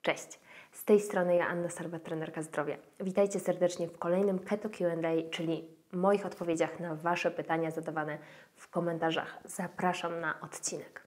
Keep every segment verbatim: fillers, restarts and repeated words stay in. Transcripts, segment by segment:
Cześć, z tej strony ja Anna Sarba, trenerka zdrowia. Witajcie serdecznie w kolejnym Keto Q and A, czyli moich odpowiedziach na Wasze pytania zadawane w komentarzach. Zapraszam na odcinek.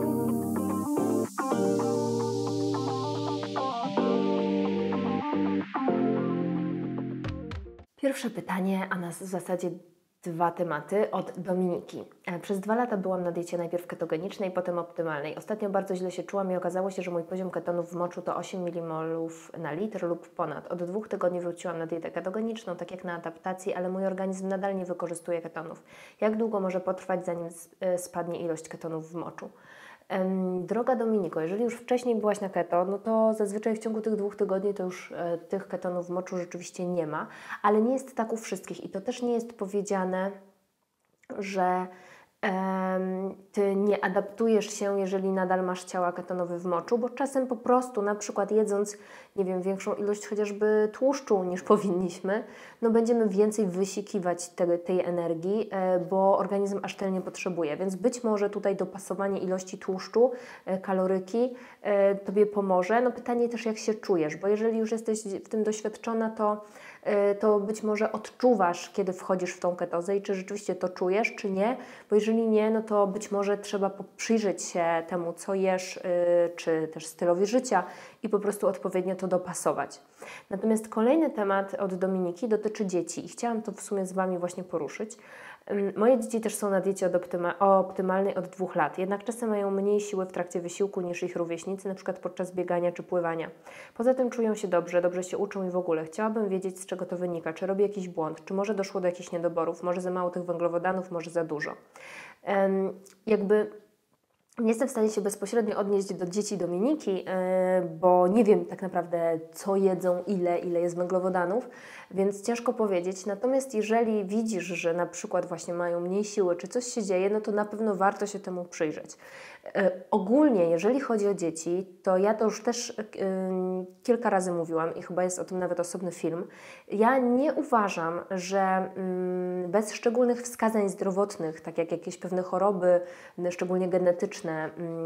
Pierwsze pytanie, a nas w zasadzie dwa tematy od Dominiki. Przez dwa lata byłam na diecie najpierw ketogenicznej, potem optymalnej. Ostatnio bardzo źle się czułam i okazało się, że mój poziom ketonów w moczu to osiem milimolów na litr lub ponad. Od dwóch tygodni wróciłam na dietę ketogeniczną, tak jak na adaptacji, ale mój organizm nadal nie wykorzystuje ketonów. Jak długo może potrwać, zanim spadnie ilość ketonów w moczu? Droga Dominiko, jeżeli już wcześniej byłaś na keto, no to zazwyczaj w ciągu tych dwóch tygodni to już e, tych ketonów w moczu rzeczywiście nie ma, ale nie jest tak u wszystkich i to też nie jest powiedziane, że em, Ty nie adaptujesz się, jeżeli nadal masz ciała ketonowe w moczu, bo czasem po prostu, na przykład jedząc, nie wiem, większą ilość chociażby tłuszczu niż powinniśmy, no będziemy więcej wysikiwać te, tej energii, e, bo organizm aż tyle nie potrzebuje, więc być może tutaj dopasowanie ilości tłuszczu, e, kaloryki e, Tobie pomoże. No pytanie też, jak się czujesz, bo jeżeli już jesteś w tym doświadczona, to to być może odczuwasz, kiedy wchodzisz w tą ketozę i czy rzeczywiście to czujesz, czy nie, bo jeżeli nie, no to być może trzeba przyjrzeć się temu, co jesz, czy też stylowi życia i po prostu odpowiednio to dopasować. Natomiast kolejny temat od Dominiki dotyczy dzieci i chciałam to w sumie z Wami właśnie poruszyć. Moje dzieci też są na diecie od optyma- optymalnej od dwóch lat, jednak czasem mają mniej siły w trakcie wysiłku niż ich rówieśnicy, na przykład podczas biegania czy pływania. Poza tym czują się dobrze, dobrze się uczą i w ogóle. Chciałabym wiedzieć, z czego to wynika, czy robię jakiś błąd, czy może doszło do jakichś niedoborów, może za mało tych węglowodanów, może za dużo. Um, jakby... Nie jestem w stanie się bezpośrednio odnieść do dzieci Dominiki, bo nie wiem tak naprawdę, co jedzą, ile, ile jest węglowodanów, więc ciężko powiedzieć. Natomiast jeżeli widzisz, że na przykład właśnie mają mniej siły, czy coś się dzieje, no to na pewno warto się temu przyjrzeć. Ogólnie, jeżeli chodzi o dzieci, to ja to już też yy, kilka razy mówiłam i chyba jest o tym nawet osobny film. Ja nie uważam, że yy, bez szczególnych wskazań zdrowotnych, tak jak jakieś pewne choroby, szczególnie genetyczne,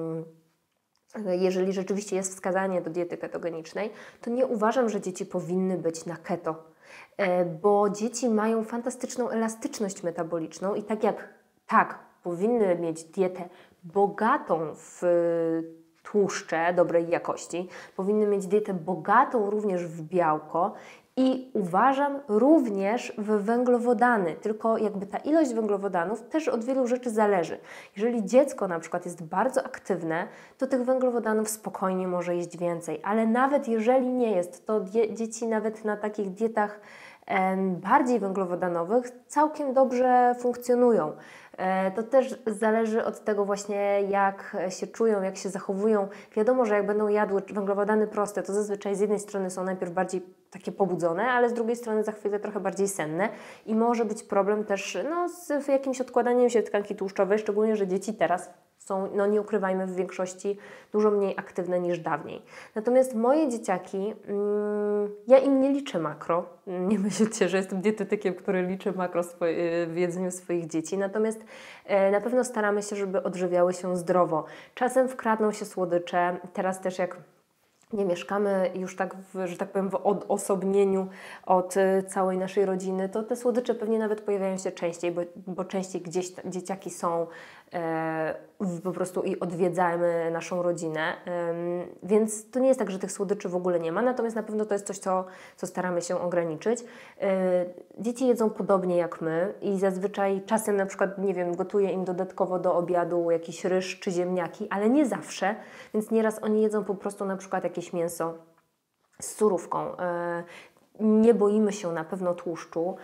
yy, jeżeli rzeczywiście jest wskazanie do diety ketogenicznej, to nie uważam, że dzieci powinny być na keto, yy, bo dzieci mają fantastyczną elastyczność metaboliczną i tak jak tak, powinny mieć dietę bogatą w tłuszcze dobrej jakości, powinny mieć dietę bogatą również w białko i uważam również w węglowodany, tylko jakby ta ilość węglowodanów też od wielu rzeczy zależy. Jeżeli dziecko na przykład jest bardzo aktywne, to tych węglowodanów spokojnie może jeść więcej, ale nawet jeżeli nie jest, to die- dzieci nawet na takich dietach em, bardziej węglowodanowych całkiem dobrze funkcjonują. To też zależy od tego właśnie, jak się czują, jak się zachowują. Wiadomo, że jak będą jadły węglowodany proste, to zazwyczaj z jednej strony są najpierw bardziej takie pobudzone, ale z drugiej strony za chwilę trochę bardziej senne i może być problem też no, z jakimś odkładaniem się tkanki tłuszczowej, szczególnie, że dzieci teraz są, no nie ukrywajmy, w większości dużo mniej aktywne niż dawniej. Natomiast moje dzieciaki, mm, ja im nie liczę makro. Nie myślcie, że jestem dietetykiem, który liczy makro swoje, w jedzeniu swoich dzieci. Natomiast e, na pewno staramy się, żeby odżywiały się zdrowo. Czasem wkradną się słodycze. Teraz też jak nie mieszkamy już tak, w, że tak powiem, w odosobnieniu od y, całej naszej rodziny, to te słodycze pewnie nawet pojawiają się częściej, bo, bo częściej gdzieś t- dzieciaki są e, w, po prostu i odwiedzamy naszą rodzinę, e, więc to nie jest tak, że tych słodyczy w ogóle nie ma, natomiast na pewno to jest coś, co, co staramy się ograniczyć. E, dzieci jedzą podobnie jak my i zazwyczaj czasem na przykład, nie wiem, gotuję im dodatkowo do obiadu jakiś ryż czy ziemniaki, ale nie zawsze, więc nieraz oni jedzą po prostu na przykład jakieś mięso z surówką. Nie boimy się na pewno tłuszczu,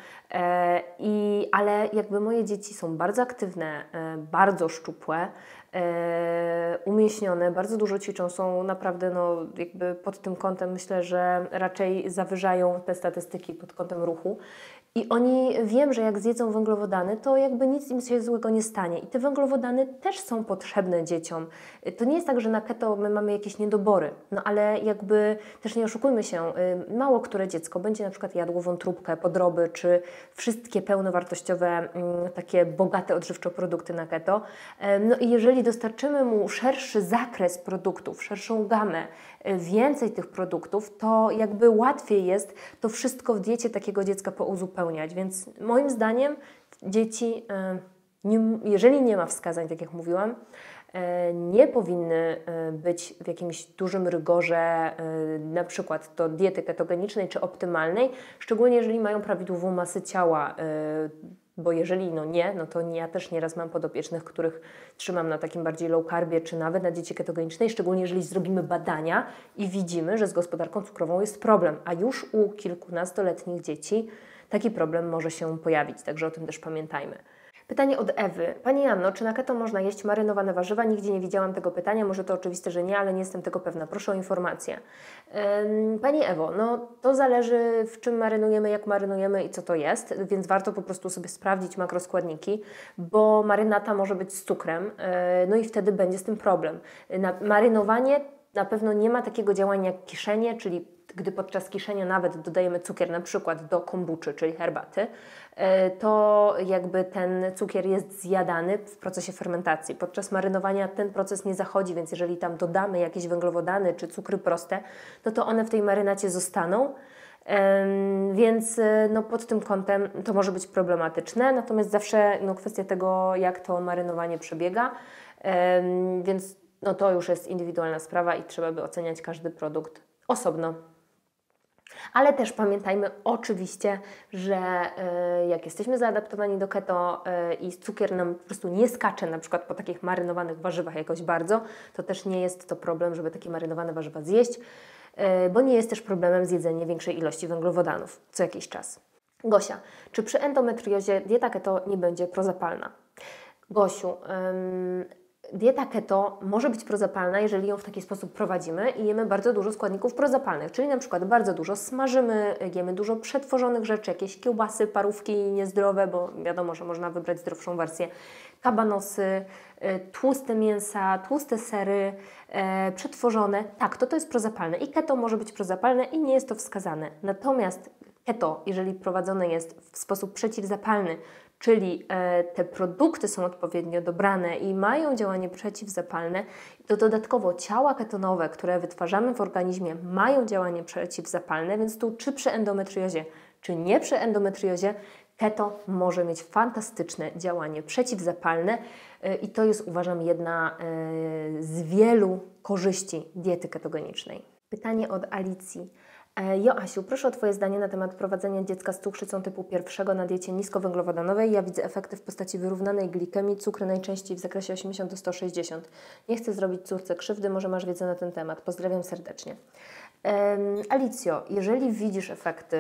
i, ale jakby moje dzieci są bardzo aktywne, bardzo szczupłe, umieśnione, bardzo dużo ćwiczą, są naprawdę no, jakby pod tym kątem myślę, że raczej zawyżają te statystyki pod kątem ruchu. I oni, wiem, że jak zjedzą węglowodany, to jakby nic im się złego nie stanie. I te węglowodany też są potrzebne dzieciom. To nie jest tak, że na keto my mamy jakieś niedobory, no ale jakby też nie oszukujmy się, mało które dziecko będzie na przykład jadło wątróbkę, podroby, czy wszystkie pełnowartościowe, takie bogate odżywczo produkty na keto. No i jeżeli jeżeli dostarczymy mu szerszy zakres produktów, szerszą gamę, więcej tych produktów, to jakby łatwiej jest to wszystko w diecie takiego dziecka pouzupełniać. Więc moim zdaniem dzieci, nie, jeżeli nie ma wskazań, tak jak mówiłam, nie powinny być w jakimś dużym rygorze, na przykład do diety ketogenicznej czy optymalnej, szczególnie jeżeli mają prawidłową masę ciała, bo jeżeli no nie, no to ja też nieraz mam podopiecznych, których trzymam na takim bardziej low carbie, czy nawet na diecie ketogenicznej, szczególnie jeżeli zrobimy badania i widzimy, że z gospodarką cukrową jest problem, a już u kilkunastoletnich dzieci taki problem może się pojawić, także o tym też pamiętajmy. Pytanie od Ewy. Pani Janno, czy na keto można jeść marynowane warzywa? Nigdzie nie widziałam tego pytania, może to oczywiste, że nie, ale nie jestem tego pewna. Proszę o informację. Pani Ewo, no to zależy w czym marynujemy, jak marynujemy i co to jest, więc warto po prostu sobie sprawdzić makroskładniki, bo marynata może być z cukrem, no i wtedy będzie z tym problem. Na marynowanie na pewno nie ma takiego działania jak kiszenie, czyli gdy podczas kiszenia nawet dodajemy cukier na przykład do kombuczy, czyli herbaty, to jakby ten cukier jest zjadany w procesie fermentacji. Podczas marynowania ten proces nie zachodzi, więc jeżeli tam dodamy jakieś węglowodany czy cukry proste, no to one w tej marynacie zostaną. Więc no, pod tym kątem to może być problematyczne, natomiast zawsze no, kwestia tego, jak to marynowanie przebiega, więc no, to już jest indywidualna sprawa i trzeba by oceniać każdy produkt osobno. Ale też pamiętajmy oczywiście, że y, jak jesteśmy zaadaptowani do keto y, i cukier nam po prostu nie skacze na przykład po takich marynowanych warzywach jakoś bardzo, to też nie jest to problem, żeby takie marynowane warzywa zjeść, y, bo nie jest też problemem zjedzenie większej ilości węglowodanów co jakiś czas. Gosia, czy przy endometriozie dieta keto nie będzie prozapalna? Gosiu, ym, dieta keto może być prozapalna, jeżeli ją w taki sposób prowadzimy i jemy bardzo dużo składników prozapalnych, czyli na przykład bardzo dużo smażymy, jemy dużo przetworzonych rzeczy, jakieś kiełbasy, parówki niezdrowe, bo wiadomo, że można wybrać zdrowszą wersję, kabanosy, tłuste mięsa, tłuste sery, e, przetworzone. Tak, to to jest prozapalne i keto może być prozapalne i nie jest to wskazane. Natomiast keto, jeżeli prowadzone jest w sposób przeciwzapalny, czyli e, te produkty są odpowiednio dobrane i mają działanie przeciwzapalne, to dodatkowo ciała ketonowe, które wytwarzamy w organizmie, mają działanie przeciwzapalne, więc tu czy przy endometriozie, czy nie przy endometriozie, keto może mieć fantastyczne działanie przeciwzapalne e, i to jest, uważam, jedna e, z wielu korzyści diety ketogenicznej. Pytanie od Alicji. Joasiu, proszę o Twoje zdanie na temat prowadzenia dziecka z cukrzycą typu pierwszego na diecie niskowęglowodanowej. Ja widzę efekty w postaci wyrównanej glikemii, cukry najczęściej w zakresie osiemdziesiąt do stu sześćdziesięciu. Nie chcę zrobić córce krzywdy, może masz wiedzę na ten temat. Pozdrawiam serdecznie. Um, Alicjo, jeżeli widzisz efekty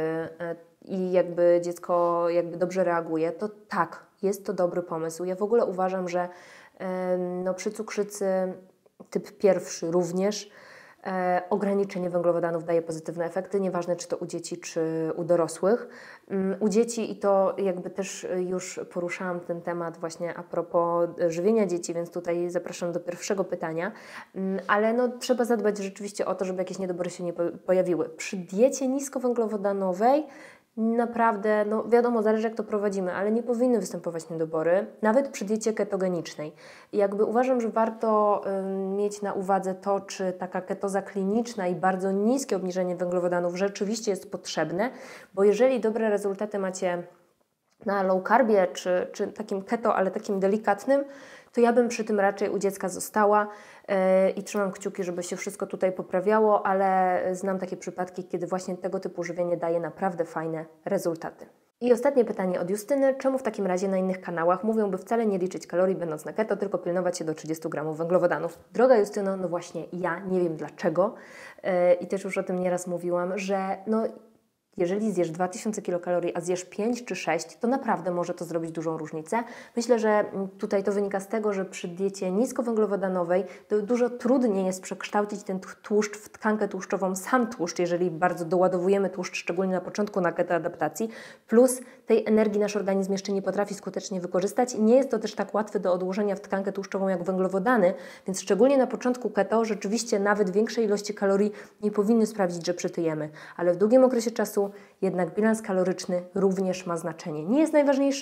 i jakby dziecko jakby dobrze reaguje, to tak, jest to dobry pomysł. Ja w ogóle uważam, że um, no, przy cukrzycy typ pierwszy również E, ograniczenie węglowodanów daje pozytywne efekty, nieważne czy to u dzieci, czy u dorosłych. Um, u dzieci, i to jakby też już poruszałam ten temat właśnie a propos żywienia dzieci, więc tutaj zapraszam do pierwszego pytania, um, ale no, trzeba zadbać rzeczywiście o to, żeby jakieś niedobory się nie po pojawiły. Przy diecie niskowęglowodanowej naprawdę, no wiadomo, zależy jak to prowadzimy, ale nie powinny występować niedobory, nawet przy diecie ketogenicznej. I jakby uważam, że warto ym, mieć na uwadze to, czy taka ketoza kliniczna i bardzo niskie obniżenie węglowodanów rzeczywiście jest potrzebne, bo jeżeli dobre rezultaty macie na low carbie, czy, czy takim keto, ale takim delikatnym, to ja bym przy tym raczej u dziecka została yy, i trzymam kciuki, żeby się wszystko tutaj poprawiało, ale znam takie przypadki, kiedy właśnie tego typu żywienie daje naprawdę fajne rezultaty. I ostatnie pytanie od Justyny. Czemu w takim razie na innych kanałach mówią, by wcale nie liczyć kalorii będąc na keto, tylko pilnować się do trzydziestu gramów węglowodanów? Droga Justyno, no właśnie ja nie wiem dlaczego yy, i też już o tym nieraz mówiłam, że no jeżeli zjesz dwa tysiące kilokalorii, a zjesz pięć czy sześć, to naprawdę może to zrobić dużą różnicę. Myślę, że tutaj to wynika z tego, że przy diecie niskowęglowodanowej to dużo trudniej jest przekształcić ten tłuszcz w tkankę tłuszczową, sam tłuszcz, jeżeli bardzo doładowujemy tłuszcz, szczególnie na początku na ketoadaptacji, plus tej energii nasz organizm jeszcze nie potrafi skutecznie wykorzystać. Nie jest to też tak łatwe do odłożenia w tkankę tłuszczową jak węglowodany, więc szczególnie na początku keto rzeczywiście nawet większej ilości kalorii nie powinny sprawić, że przytyjemy, ale w długim okresie czasu jednak bilans kaloryczny również ma znaczenie. Nie jest najważniejszy,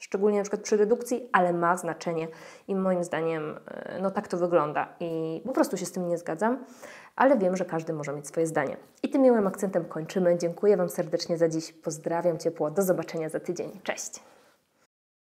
szczególnie na przykład przy redukcji, ale ma znaczenie i moim zdaniem no tak to wygląda i po prostu się z tym nie zgadzam, ale wiem, że każdy może mieć swoje zdanie. I tym miłym akcentem kończymy. Dziękuję Wam serdecznie za dziś, pozdrawiam ciepło, do zobaczenia za tydzień. Cześć!